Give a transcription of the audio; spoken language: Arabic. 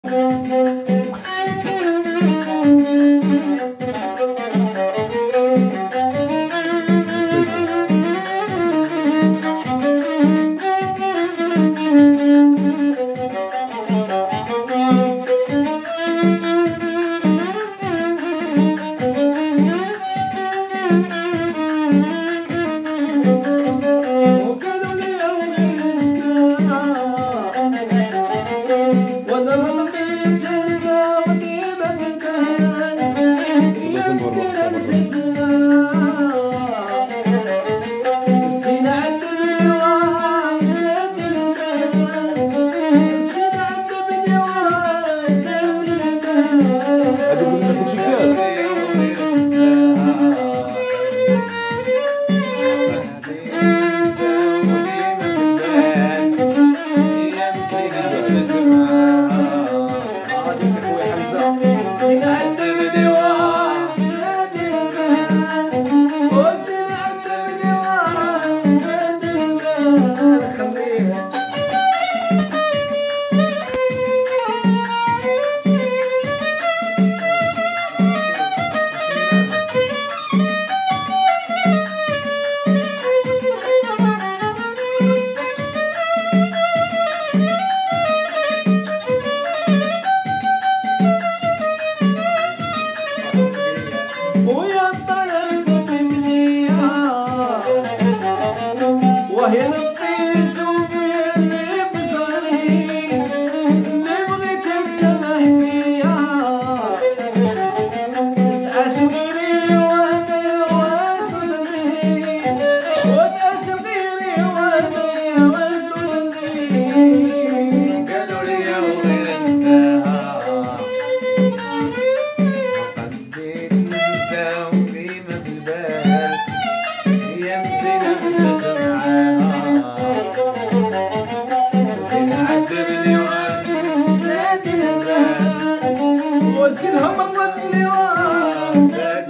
وهي نفسي شوفي اللي بصاري اللي بغيت تسمح فيا تعاشق غيري وانا واش ذنبي وتعاشق غيري وانا واش ذنبي قالوا لي وغير نساها قديت نسا وديما في البال هي مسكينة مشات وسنها مرت لي